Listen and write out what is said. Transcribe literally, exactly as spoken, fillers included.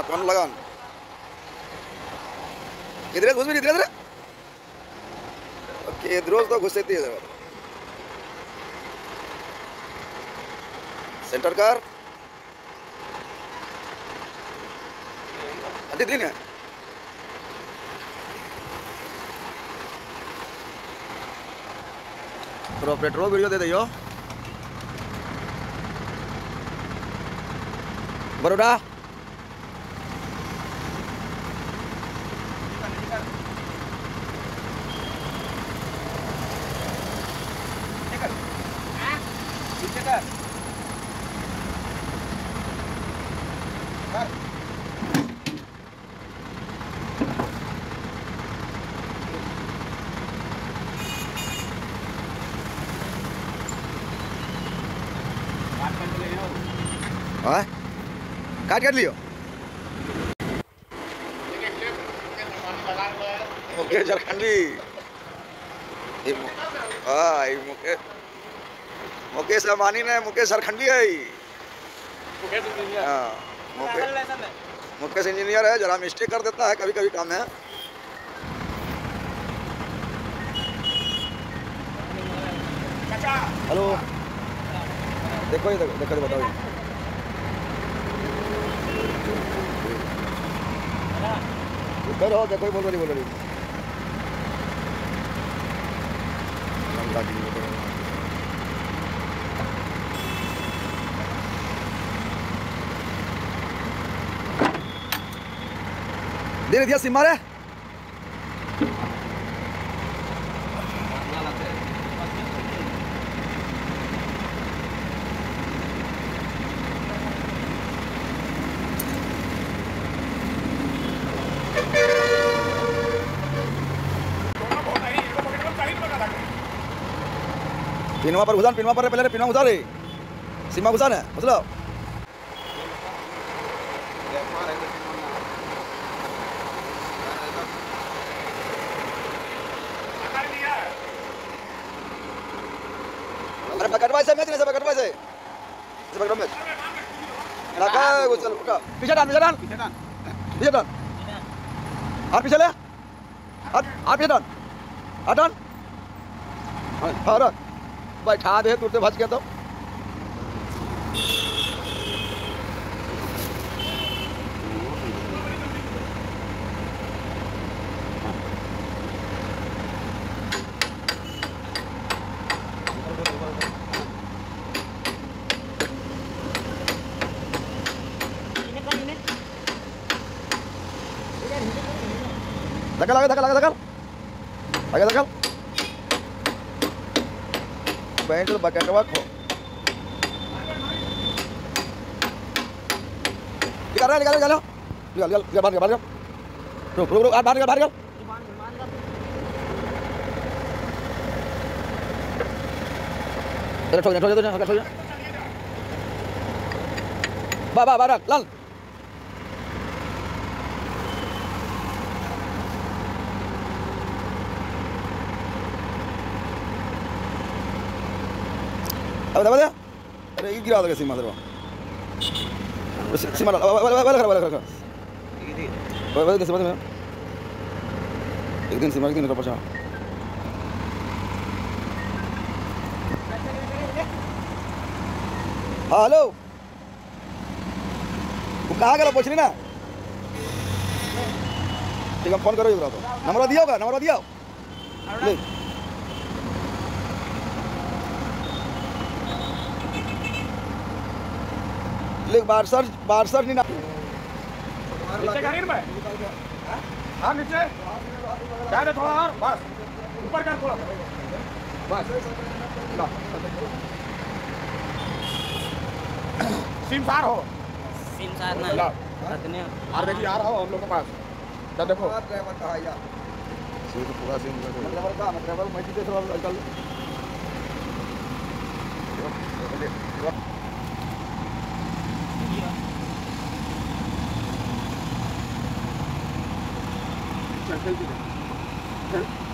कौन लगान इधर घुस भी इधर इधर ओके इधर तो घुसे थी सेंटर कार अति दिन है तो पेट्रोल वीडियो दे दियो बड़ोड़ा हाँ काट काट लियो ओके झारखंडी हाँ मुकेश मुकेश अमानी ने मुकेश झारखंडी है हाँ मुकेश मुकेश इंजीनियर है जरा मिस्टेक कर देता है कभी कभी काम है हेलो देखो ये देखो देखो बताओ करो देखो ही बोल रही बोल रही दे दिया सिम मारे पिनवा पर घुसान पिनवा पर पहले पिनवा घुसा रे सीमा घुसान है मतलब अरे पकड़वा से मैच नहीं से पकड़वा से से पकड़वा मैच लगा घुसल पकड़ पीछे डाल पीछे डाल पीछे डाल पीछे डाल हाथ पीछे ले हाथ हाथ पीछे डाल हाथ डाल हां रख बैठा दे तुरते भज गया तो धक्का लगा धक्का लगा धक्का लगा धक्का बैंड बकेट खो निकाल रहा निकाल निकाल निकाल निकाल निकाल बाहर निकाल रुक रुक रुक बाहर निकाल बाहर निकाल इधर ठोक दे ठोक दे ठोक दे बा बा बाहर लाल अब दबा दे अरे ये गिरा दे सीमा दरवा सीमा वाला वाला वाला वाला वाला वाला सीमा में एक दिन सीमा एक दिन पहुंचा हेलो तू कहाँ गया पूछ रही ना ठीक है फोन करो ये तो नंबर दिया होगा नंबर दिया ले ले बार सर बार सर नहीं ना नीचे कर में हां नीचे क्या दे थोड़ा और बस ऊपर कर थोड़ा बस ला सिम सार हो सिम सार ना रखने और देखिए आ रहा हो हम लोग के पास क्या देखो ड्राइवर का आया सिम पूरा सिम ड्राइवर का ड्राइवर मैं दे थोड़ा चल चल चल